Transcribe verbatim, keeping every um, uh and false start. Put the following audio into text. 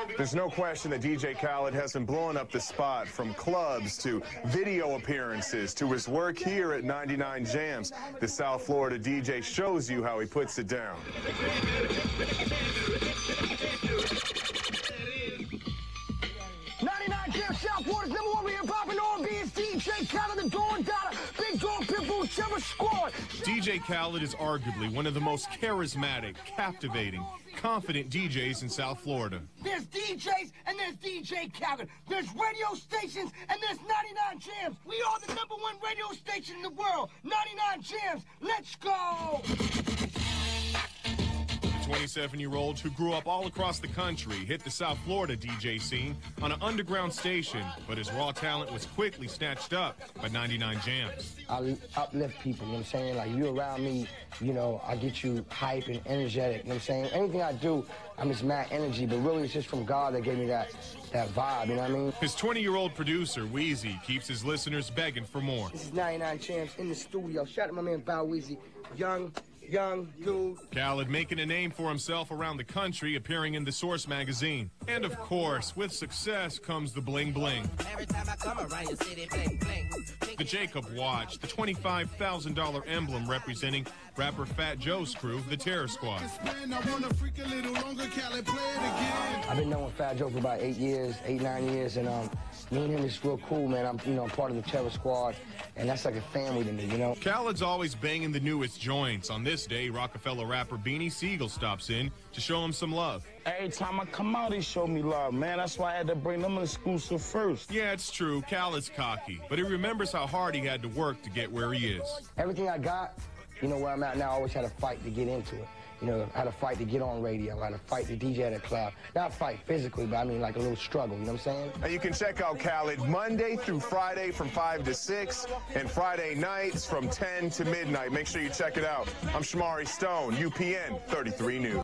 There's no question that D J Khaled has been blowing up the spot, from clubs to video appearances to his work here at ninety-nine Jams. The South Florida D J shows you how he puts it down. ninety-nine Jams, South Florida's number one hip hop and R and B is D J Khaled, the Dawn Dada, Big Dog Pitbull, Terror Squad. D J Khaled is arguably one of the most charismatic, captivating, confident D Js in South Florida. There's D Js and there's D J Khaled. There's radio stations and there's ninety-nine Jams. We are the number one radio station in the world. ninety-nine Jams. Let's go. The twenty-seven-year-old who grew up all across the country hit the South Florida D J scene on an underground station, but his raw talent was quickly snatched up by ninety-nine Jams. I uplift people, you know what I'm saying? Like, you around me, you know, I get you hype and energetic, you know what I'm saying? Anything I do, I'm just mad energy, but really it's just from God that gave me that, that vibe, you know what I mean? His twenty-year-old producer, Weezy, keeps his listeners begging for more. This is ninety-nine Jams in the studio. Shout out to my man Bow Weezy, young, young dude. Khaled making a name for himself around the country, appearing in The Source magazine. And of course, with success comes the bling bling. Every time I come around your city, bling bling. The Jacob Watch, the twenty-five thousand dollar emblem representing rapper Fat Joe's crew, the Terror Squad. I've been knowing Fat Joe for about eight years, eight, nine years, and um, me and him is real cool, man. I'm, you know, part of the Terror Squad, and that's like a family to me, you know? Khaled's always banging the newest joints. On this day, Rockefeller rapper Beanie Siegel stops in to show him some love. Every time I come out, he show me love, man. That's why I had to bring them an exclusive first. Yeah, it's true. Khaled's cocky, but he remembers how hard he had to work to get where he is. Everything I got, you know, where I'm at now, I always had to fight to get into it. You know, I had to fight to get on radio. I had to fight to D J at a club. Not fight physically, but I mean like a little struggle, you know what I'm saying? And you can check out Khaled Monday through Friday from five to six, and Friday nights from ten to midnight. Make sure you check it out. I'm Shamari Stone, U P N thirty-three News.